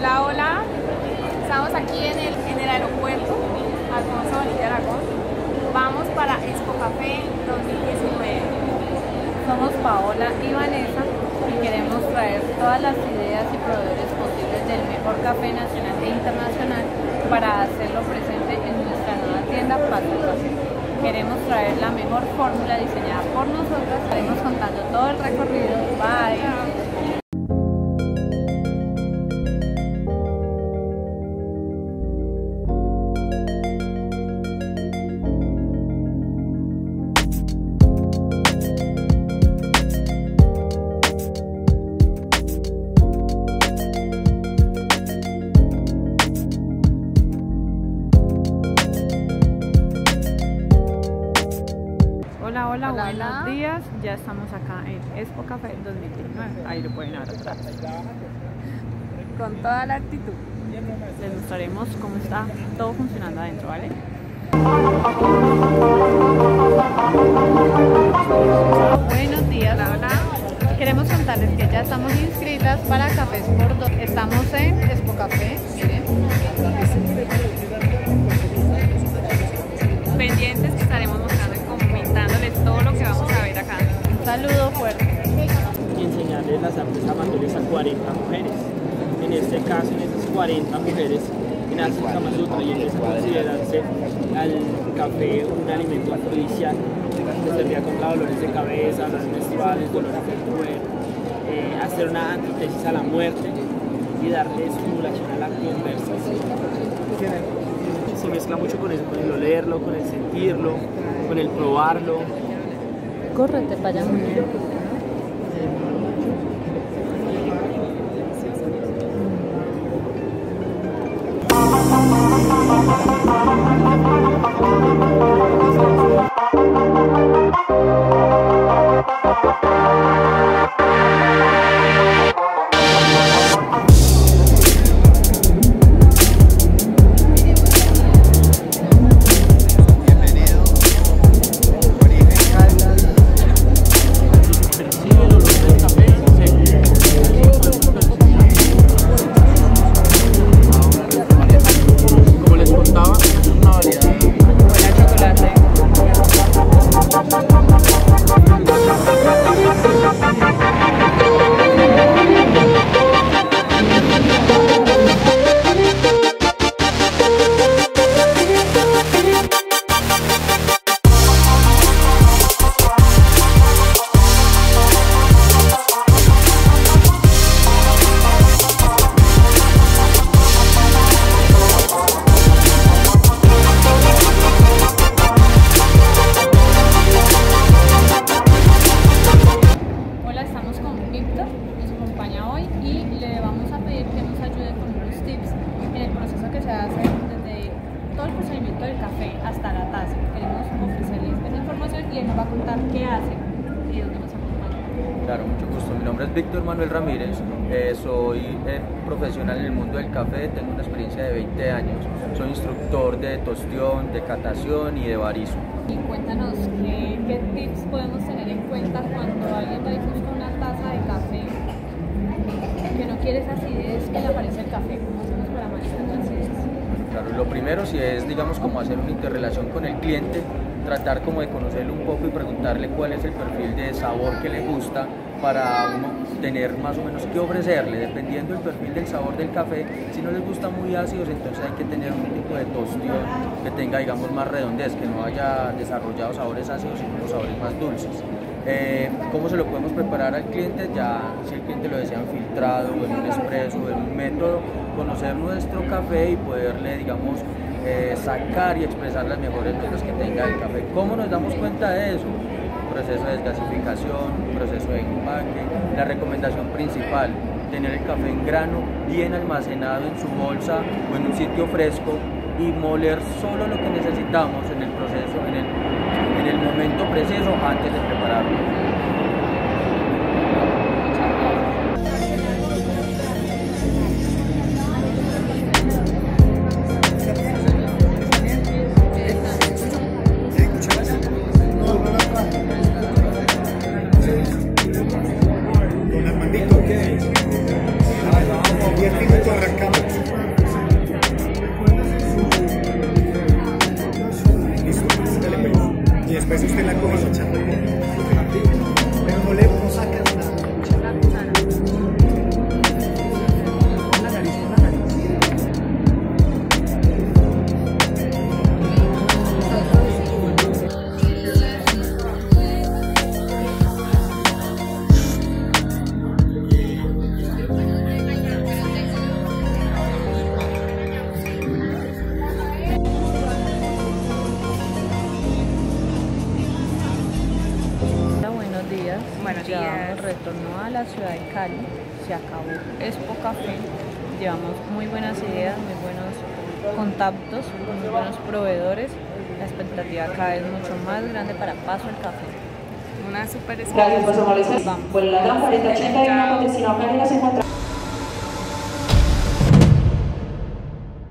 Hola, hola. Estamos aquí en el aeropuerto Alfonso Bonilla Aragón. Vamos para Expo Café 2019. Somos Paola y Vanessa y queremos traer todas las ideas y proveedores posibles del mejor café nacional e internacional para hacerlo presente en nuestra nueva tienda Paso al Café. Queremos traer la mejor fórmula diseñada por nosotras. Estaremos contando todo el recorrido. Bye. Hola, Hola, buenos hola. días. Ya estamos acá en Expo Café 2019. Ahí lo pueden ver atrás. Con toda la actitud. Les mostraremos cómo está todo funcionando adentro, ¿vale? Buenos días, hola. Queremos contarles que ya estamos inscritas para Cafés por Dos. Estamos en Expo Café, miren. Pendientes que estaremos mostrando y comentándoles todo lo que vamos a ver acá. Un saludo fuerte. Y enseñarles las artes amatorias a 40 mujeres. En este caso, en esas 40 mujeres, en Así Kama Sutra, y empieza a considerarse al café un alimento afrodisíaco que servía contra dolores de cabeza, dolores menstruales, dolores del cuerpo, hacer una antítesis a la muerte y darle estimulación a la conversación. Se mezcla mucho con eso, con el olerlo, con el sentirlo, con el probarlo. Córrete para allá. Todo el procedimiento del café hasta la taza. Queremos ofrecerles esa información y él nos va a contar qué hace y dónde nos acompaña. Claro, mucho gusto. Mi nombre es Víctor Manuel Ramírez, soy profesional en el mundo del café, tengo una experiencia de 20 años, soy instructor de tostión, de catación y de barizo. Y cuéntanos qué tips podemos tener en cuenta cuando alguien va y busca una taza de café que no quiere esa acidez que le aparece el café. ¿Cómo hacemos para manejar la acidez? Claro, lo primero sí es, digamos, como hacer una interrelación con el cliente, tratar como de conocerlo un poco y preguntarle cuál es el perfil de sabor que le gusta para uno tener más o menos qué ofrecerle, dependiendo del perfil del sabor del café. Si no les gusta muy ácidos, entonces hay que tener un tipo de tostión que tenga, digamos, más redondez, que no haya desarrollado sabores ácidos, sino unos sabores más dulces. ¿Cómo se lo podemos preparar al cliente? Ya si el cliente lo desea filtrado o en un expreso o en un método, conocer nuestro café y poderle, digamos, sacar y expresar las mejores notas que tenga el café. ¿Cómo nos damos cuenta de eso? Proceso de desgasificación, proceso de empaque. La recomendación principal, tener el café en grano bien almacenado en su bolsa o en un sitio fresco y moler solo lo que necesitamos en el proceso, en el momento preciso antes de prepararlo. Don Armandito, ¿qué? 10 minutos arrancamos. Listo, dale pues. Y después usted la coge y la echa. Pero no sacas nada. La nariz, la nariz. Buenos días. Retorno a la ciudad de Cali. Se acabó Expo Café. Llevamos muy buenas ideas, muy buenos contactos, muy buenos proveedores. La expectativa cada vez mucho más grande para Paso al Café. Una super experiencia. Gracias por su amabilidad. Bueno, la gran 4080 y una con destino a Cali nos encontramos.